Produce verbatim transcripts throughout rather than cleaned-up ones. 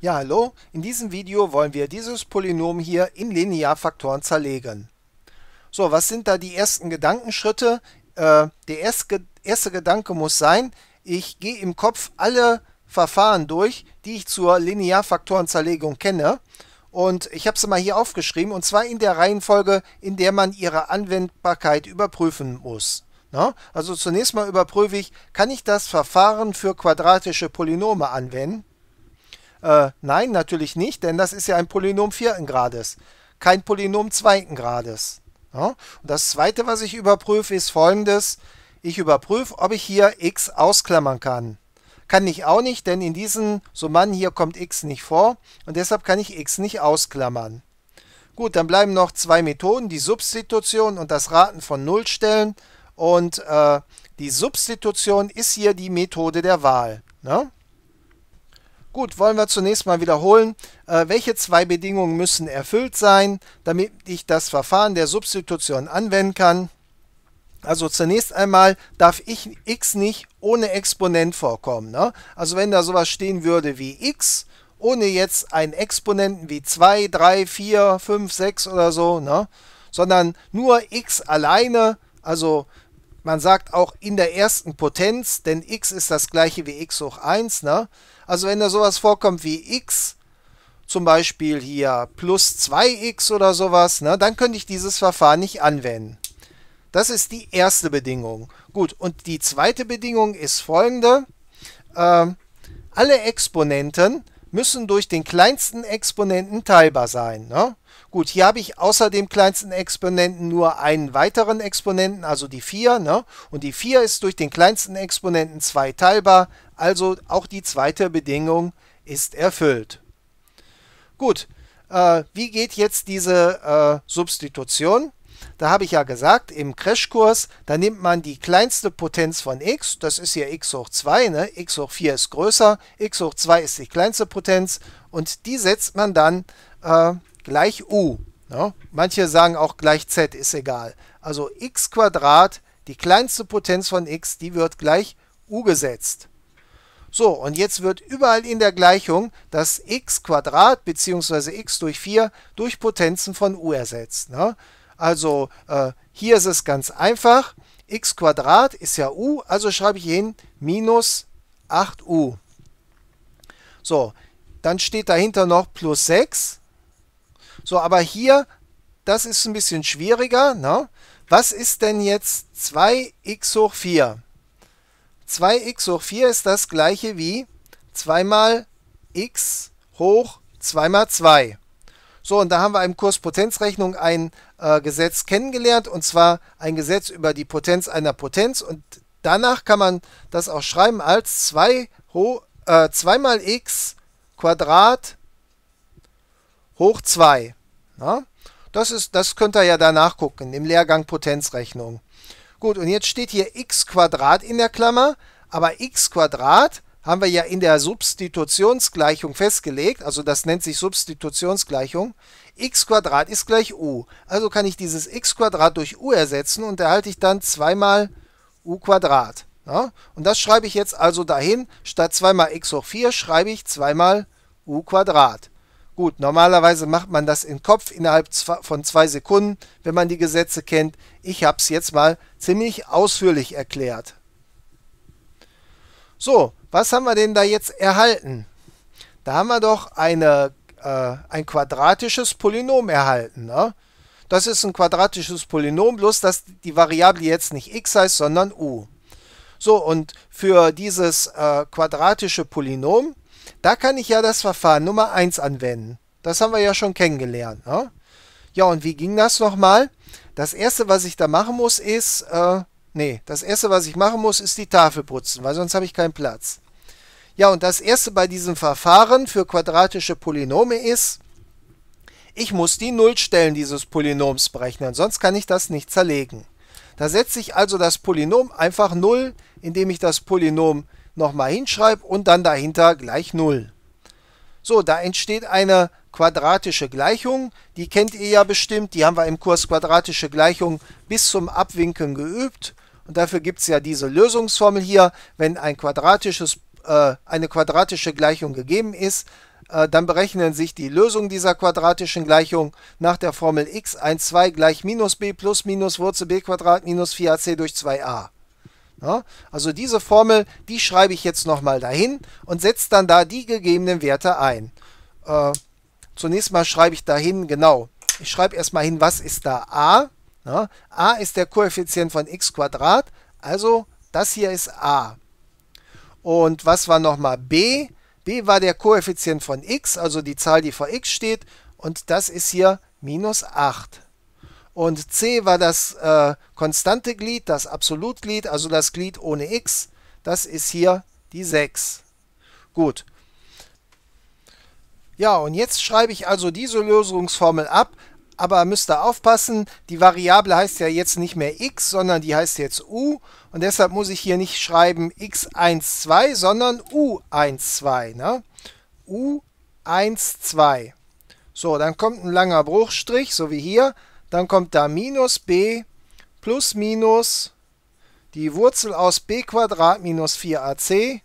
Ja, hallo. In diesem Video wollen wir dieses Polynom hier in Linearfaktoren zerlegen. So, was sind da die ersten Gedankenschritte? Äh, der erste, erste Gedanke muss sein, ich gehe im Kopf alle Verfahren durch, die ich zur Linearfaktorenzerlegung kenne. Und ich habe sie mal hier aufgeschrieben, und zwar in der Reihenfolge, in der man ihre Anwendbarkeit überprüfen muss. Na? Also zunächst mal überprüfe ich, kann ich das Verfahren für quadratische Polynome anwenden? Äh, nein, natürlich nicht, denn das ist ja ein Polynom vierten Grades, kein Polynom zweiten Grades. Ja? Und das zweite, was ich überprüfe, ist folgendes. Ich überprüfe, ob ich hier x ausklammern kann. Kann ich auch nicht, denn in diesen Summen hier kommt x nicht vor und deshalb kann ich x nicht ausklammern. Gut, dann bleiben noch zwei Methoden, die Substitution und das Raten von Nullstellen. Und äh, die Substitution ist hier die Methode der Wahl. Ne? Gut, wollen wir zunächst mal wiederholen, äh, welche zwei Bedingungen müssen erfüllt sein, damit ich das Verfahren der Substitution anwenden kann. Also zunächst einmal darf ich x nicht ohne Exponent vorkommen. Ne? Also wenn da sowas stehen würde wie x, ohne jetzt einen Exponenten wie zwei, drei, vier, fünf, sechs oder so, ne? Sondern nur x alleine, also man sagt auch in der ersten Potenz, denn x ist das gleiche wie x hoch eins. Ne? Also wenn da sowas vorkommt wie x, zum Beispiel hier plus zwei x oder sowas, ne, dann könnte ich dieses Verfahren nicht anwenden. Das ist die erste Bedingung. Gut, und die zweite Bedingung ist folgende. Ähm, alle Exponenten müssen durch den kleinsten Exponenten teilbar sein. Ne? Gut, hier habe ich außer dem kleinsten Exponenten nur einen weiteren Exponenten, also die vier. Ne? Und die vier ist durch den kleinsten Exponenten zwei teilbar, also auch die zweite Bedingung ist erfüllt. Gut, äh, wie geht jetzt diese äh, Substitution? Da habe ich ja gesagt, im Crashkurs, da nimmt man die kleinste Potenz von x, das ist hier x hoch zwei, ne? X hoch vier ist größer, x hoch zwei ist die kleinste Potenz und die setzt man dann äh, gleich u. Ne? Manche sagen auch gleich z, ist egal. Also x Quadrat, die kleinste Potenz von x, die wird gleich u gesetzt. So, und jetzt wird überall in der Gleichung das x Quadrat bzw. x durch vier durch Potenzen von u ersetzt. Ne? Also äh, hier ist es ganz einfach. X Quadrat ist ja u, also schreibe ich hier hin minus acht u. So, dann steht dahinter noch plus sechs. So, aber hier, das ist ein bisschen schwieriger. Ne? Was ist denn jetzt zwei x hoch vier? zwei x hoch vier ist das gleiche wie zwei mal x hoch zwei mal zwei. So, und da haben wir im Kurs Potenzrechnung ein äh, Gesetz kennengelernt, und zwar ein Gesetz über die Potenz einer Potenz. Und danach kann man das auch schreiben als zwei mal x Quadrat hoch zwei. Ja? Das, ist, das könnt ihr ja da nachgucken im Lehrgang Potenzrechnung. Gut, und jetzt steht hier x Quadrat in der Klammer, aber x Quadrat haben wir ja in der Substitutionsgleichung festgelegt, also das nennt sich Substitutionsgleichung. X Quadrat ist gleich u. Also kann ich dieses x Quadrat durch u ersetzen und erhalte ich dann zwei mal u Quadrat. Ja? Und das schreibe ich jetzt also dahin. Statt zwei mal x hoch vier schreibe ich zwei mal u Quadrat. Gut, normalerweise macht man das im Kopf innerhalb von zwei Sekunden, wenn man die Gesetze kennt. Ich habe es jetzt mal ziemlich ausführlich erklärt. So, was haben wir denn da jetzt erhalten? Da haben wir doch eine, äh, ein quadratisches Polynom erhalten. Ne? Das ist ein quadratisches Polynom, bloß dass die Variable jetzt nicht x heißt, sondern u. So, und für dieses äh, quadratische Polynom, da kann ich ja das Verfahren Nummer eins anwenden. Das haben wir ja schon kennengelernt. Ne? Ja, und wie ging das nochmal? Das erste, was ich da machen muss, ist... Äh, Nee, das erste, was ich machen muss, ist die Tafel putzen, weil sonst habe ich keinen Platz. Ja, und das erste bei diesem Verfahren für quadratische Polynome ist, ich muss die Nullstellen dieses Polynoms berechnen, sonst kann ich das nicht zerlegen. Da setze ich also das Polynom einfach null, indem ich das Polynom nochmal hinschreibe und dann dahinter gleich null. So, da entsteht eine quadratische Gleichung, die kennt ihr ja bestimmt, die haben wir im Kurs quadratische Gleichung bis zum Abwinkeln geübt. Und dafür gibt es ja diese Lösungsformel hier, wenn ein quadratisches, äh, eine quadratische Gleichung gegeben ist, Äh, dann berechnen sich die Lösungen dieser quadratischen Gleichung nach der Formel x eins, zwei gleich minus b plus minus Wurzel b Quadrat minus vier a c durch zwei a. Ja, also diese Formel, die schreibe ich jetzt nochmal dahin und setze dann da die gegebenen Werte ein. Äh, zunächst mal schreibe ich dahin, genau, ich schreibe erstmal hin, was ist da a. Ja, a ist der Koeffizient von x Quadrat, also das hier ist a. Und was war nochmal b? b war der Koeffizient von x, also die Zahl, die vor x steht, und das ist hier minus acht. Und c war das äh, konstante Glied, das Absolutglied, also das Glied ohne x. Das ist hier die sechs. Gut. Ja, und jetzt schreibe ich also diese Lösungsformel ab, aber müsst ihr aufpassen, die Variable heißt ja jetzt nicht mehr x, sondern die heißt jetzt u. Und deshalb muss ich hier nicht schreiben x eins, zwei, sondern u eins, zwei. Ne? u eins, zwei. So, dann kommt ein langer Bruchstrich, so wie hier. Dann kommt da minus b plus minus die Wurzel aus b Quadrat minus vier a c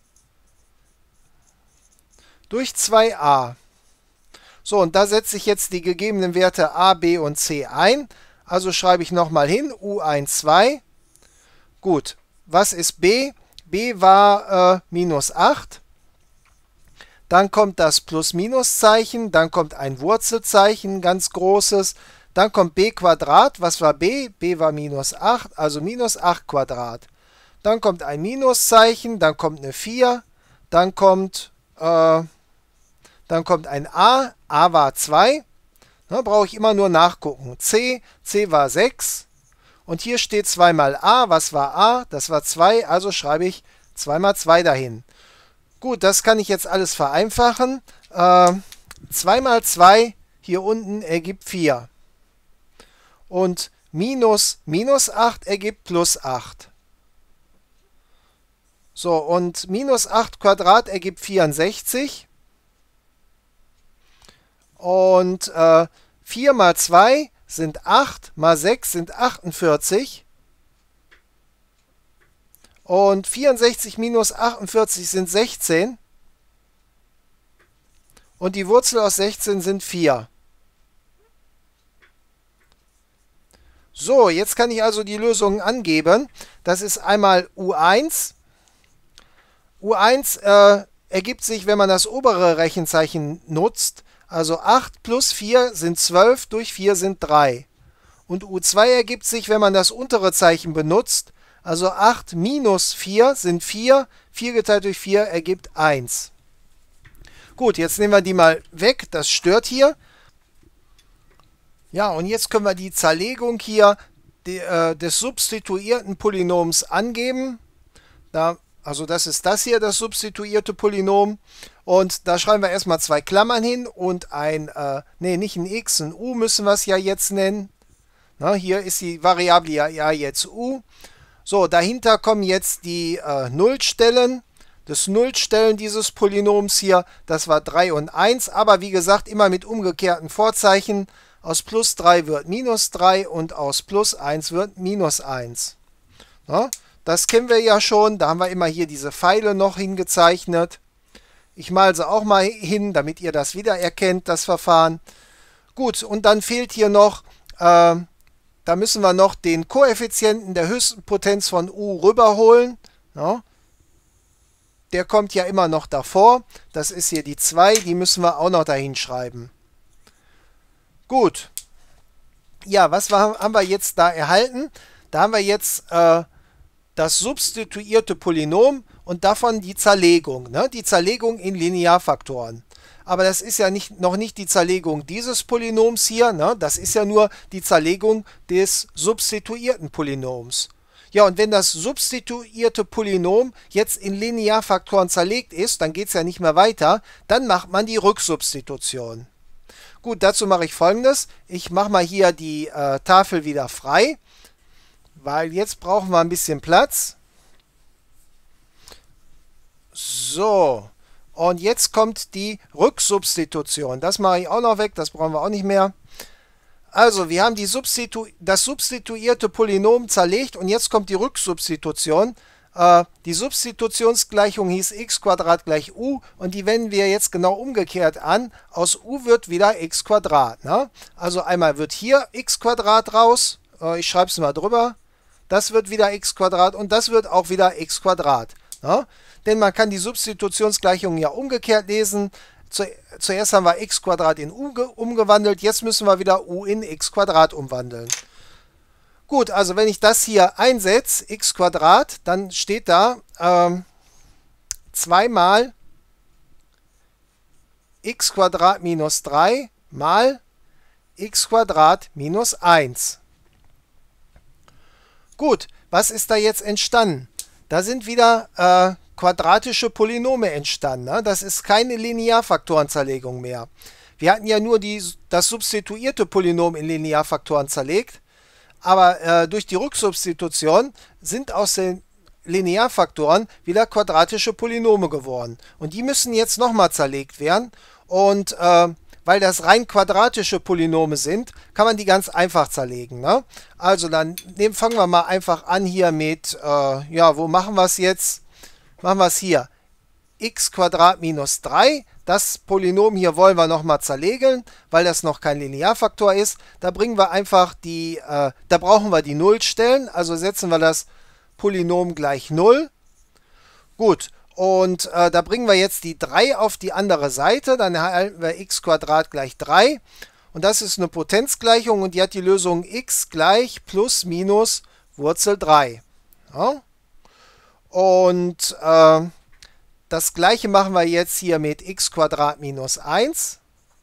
durch zwei a. So, und da setze ich jetzt die gegebenen Werte a, b und c ein. Also schreibe ich nochmal hin, u eins, zwei. Gut, was ist b? b war äh, minus acht. Dann kommt das Plus-Minus-Zeichen, dann kommt ein Wurzelzeichen, ganz großes. Dann kommt b Quadrat. Was war b? b war minus acht, also minus acht Quadrat. Dann kommt ein Minuszeichen, dann kommt eine vier, dann kommt, äh, dann kommt ein a. a war zwei. Da brauche ich immer nur nachgucken. c. c war sechs. Und hier steht zwei mal a. Was war a? Das war zwei, also schreibe ich zwei mal zwei dahin. Gut, das kann ich jetzt alles vereinfachen. Äh, zwei mal zwei hier unten ergibt vier. Und minus minus acht ergibt plus acht. So, und minus acht Quadrat ergibt vierundsechzig. Und äh, vier mal zwei sind acht, mal sechs sind achtundvierzig. Und vierundsechzig minus achtundvierzig sind sechzehn. Und die Wurzel aus sechzehn sind vier. So, jetzt kann ich also die Lösungen angeben. Das ist einmal u eins. u eins äh, ergibt sich, wenn man das obere Rechenzeichen nutzt. Also acht plus vier sind zwölf, durch vier sind drei. Und u zwei ergibt sich, wenn man das untere Zeichen benutzt. Also acht minus vier sind vier. vier geteilt durch vier ergibt eins. Gut, jetzt nehmen wir die mal weg. Das stört hier. Ja, und jetzt können wir die Zerlegung hier de, äh, des substituierten Polynoms angeben. Da, also das ist das hier, das substituierte Polynom. Und da schreiben wir erstmal zwei Klammern hin und ein, äh, nee, nicht ein x, ein u müssen wir es ja jetzt nennen. Na, hier ist die Variable ja, ja jetzt u. So, dahinter kommen jetzt die äh, Nullstellen. Das Nullstellen dieses Polynoms hier, das war drei und eins, aber wie gesagt, immer mit umgekehrten Vorzeichen. Aus plus drei wird minus drei und aus plus eins wird minus eins. Ja, das kennen wir ja schon, da haben wir immer hier diese Pfeile noch hingezeichnet. Ich male sie auch mal hin, damit ihr das wieder erkennt, das Verfahren. Gut, und dann fehlt hier noch, äh, da müssen wir noch den Koeffizienten der höchsten Potenz von u rüberholen. Ja, der kommt ja immer noch davor. Das ist hier die zwei, die müssen wir auch noch dahin schreiben. Gut. Ja, was war, haben wir jetzt da erhalten? Da haben wir jetzt äh, das substituierte Polynom und davon die Zerlegung. Ne? Die Zerlegung in Linearfaktoren. Aber das ist ja nicht, noch nicht die Zerlegung dieses Polynoms hier. Ne? Das ist ja nur die Zerlegung des substituierten Polynoms. Ja, und wenn das substituierte Polynom jetzt in Linearfaktoren zerlegt ist, dann geht es ja nicht mehr weiter. Dann macht man die Rücksubstitution. Gut, dazu mache ich Folgendes. Ich mache mal hier die äh, Tafel wieder frei, weil jetzt brauchen wir ein bisschen Platz. So, und jetzt kommt die Rücksubstitution. Das mache ich auch noch weg, das brauchen wir auch nicht mehr. Also, wir haben die Substitu das substituierte Polynom zerlegt und jetzt kommt die Rücksubstitution. Äh, die Substitutionsgleichung hieß x gleich u und die wenden wir jetzt genau umgekehrt an. Aus u wird wieder x Quadrat. Ne? Also einmal wird hier x Quadrat raus. Äh, ich schreibe es mal drüber. Das wird wieder x Quadrat und das wird auch wieder x Quadrat. Ne? Denn man kann die Substitutionsgleichung ja umgekehrt lesen. Zuerst haben wir x Quadrat in u umgewandelt, jetzt müssen wir wieder u in x Quadrat umwandeln. Gut, also wenn ich das hier einsetze, x Quadrat, dann steht da ähm, zwei mal x Quadrat minus drei mal x Quadrat minus eins. Gut, was ist da jetzt entstanden? Da sind wieder äh, quadratische Polynome entstanden. Ne? Das ist keine Linearfaktorenzerlegung mehr. Wir hatten ja nur die, das substituierte Polynom in Linearfaktoren zerlegt, aber äh, durch die Rücksubstitution sind aus den Linearfaktoren wieder quadratische Polynome geworden. Und die müssen jetzt nochmal zerlegt werden. Und äh, weil das rein quadratische Polynome sind, kann man die ganz einfach zerlegen. Ne? Also dann nehmen, fangen wir mal einfach an hier mit, äh, ja, wo machen wir es jetzt? Machen wir es hier. X Quadrat minus drei. Das Polynom hier wollen wir nochmal zerlegen, weil das noch kein Linearfaktor ist. Da bringen wir einfach die, äh, da brauchen wir die Nullstellen. Also setzen wir das Polynom gleich null. Gut. Und äh, da bringen wir jetzt die drei auf die andere Seite. Dann erhalten wir x Quadrat gleich drei. Und das ist eine Potenzgleichung und die hat die Lösung x gleich plus minus Wurzel drei. Ja. Und äh, das gleiche machen wir jetzt hier mit x Quadrat minus eins.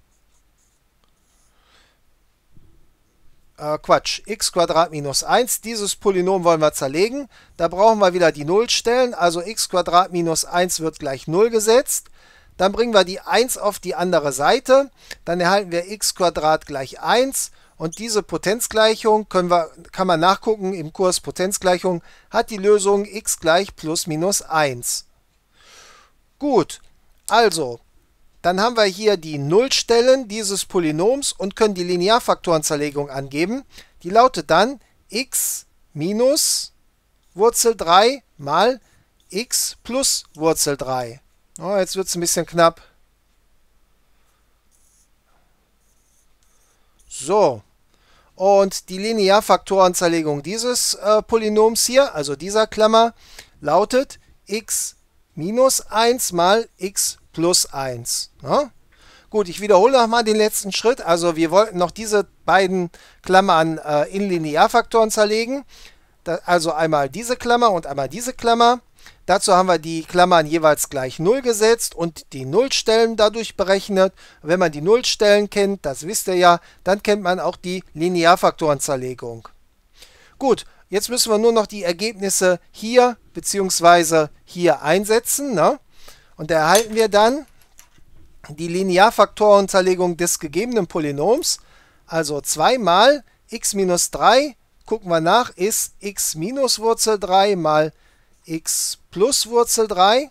Äh, Quatsch, x Quadrat minus eins. Dieses Polynom wollen wir zerlegen. Da brauchen wir wieder die Nullstellen. Also x Quadrat minus eins wird gleich null gesetzt. Dann bringen wir die eins auf die andere Seite. Dann erhalten wir x Quadrat gleich eins. Und diese Potenzgleichung können wir, kann man nachgucken im Kurs Potenzgleichung, hat die Lösung x gleich plus minus eins. Gut, also, dann haben wir hier die Nullstellen dieses Polynoms und können die Linearfaktorenzerlegung angeben. Die lautet dann x minus Wurzel drei mal x plus Wurzel drei. Oh, jetzt wird es ein bisschen knapp. So. Und die Linearfaktorenzerlegung dieses äh, Polynoms hier, also dieser Klammer, lautet x minus eins mal x plus eins. Ja? Gut, ich wiederhole nochmal den letzten Schritt. Also wir wollten noch diese beiden Klammern äh, in Linearfaktoren zerlegen. Da, also einmal diese Klammer und einmal diese Klammer. Dazu haben wir die Klammern jeweils gleich null gesetzt und die Nullstellen dadurch berechnet. Wenn man die Nullstellen kennt, das wisst ihr ja, dann kennt man auch die Linearfaktorenzerlegung. Gut, jetzt müssen wir nur noch die Ergebnisse hier bzw. hier einsetzen. Ne? Und da erhalten wir dann die Linearfaktorenzerlegung des gegebenen Polynoms. Also zwei mal x minus drei, gucken wir nach, ist x minus Wurzel drei mal x plus Wurzel drei.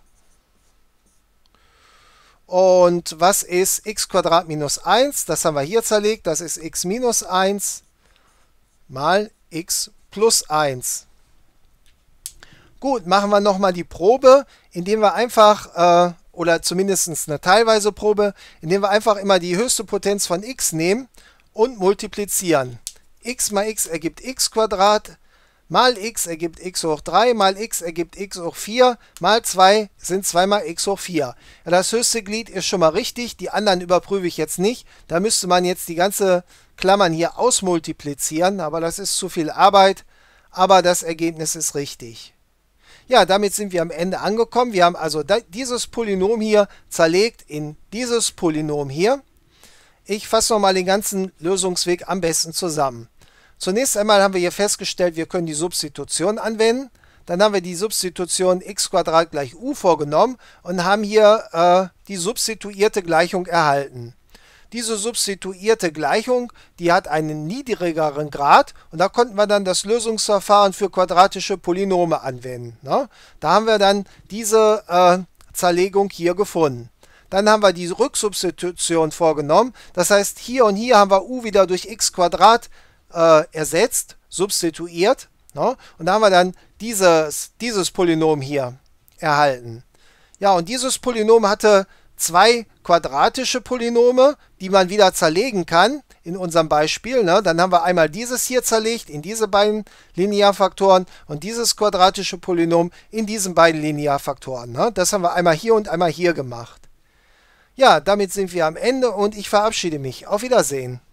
Und was ist x Quadrat minus eins? Das haben wir hier zerlegt. Das ist x minus eins mal x plus eins. Gut, machen wir nochmal die Probe, indem wir einfach, äh, oder zumindest eine teilweise Probe, indem wir einfach immer die höchste Potenz von x nehmen und multiplizieren. X mal x ergibt x Quadrat. Mal x ergibt x hoch drei, mal x ergibt x hoch vier, mal zwei sind zwei mal x hoch vier. Ja, das höchste Glied ist schon mal richtig, die anderen überprüfe ich jetzt nicht. Da müsste man jetzt die ganze Klammern hier ausmultiplizieren, aber das ist zu viel Arbeit. Aber das Ergebnis ist richtig. Ja, damit sind wir am Ende angekommen. Wir haben also dieses Polynom hier zerlegt in dieses Polynom hier. Ich fasse nochmal den ganzen Lösungsweg am besten zusammen. Zunächst einmal haben wir hier festgestellt, wir können die Substitution anwenden. Dann haben wir die Substitution x Quadrat gleich u vorgenommen und haben hier äh, die substituierte Gleichung erhalten. Diese substituierte Gleichung, die hat einen niedrigeren Grad und da konnten wir dann das Lösungsverfahren für quadratische Polynome anwenden. Ne? Da haben wir dann diese äh, Zerlegung hier gefunden. Dann haben wir die Rücksubstitution vorgenommen. Das heißt, hier und hier haben wir u wieder durch x Quadrat äh, ersetzt, substituiert. Ne? Und da haben wir dann dieses, dieses Polynom hier erhalten. Ja, und dieses Polynom hatte zwei quadratische Polynome, die man wieder zerlegen kann, in unserem Beispiel. Ne? Dann haben wir einmal dieses hier zerlegt in diese beiden Linearfaktoren und dieses quadratische Polynom in diesen beiden Linearfaktoren. Ne? Das haben wir einmal hier und einmal hier gemacht. Ja, damit sind wir am Ende und ich verabschiede mich. Auf Wiedersehen.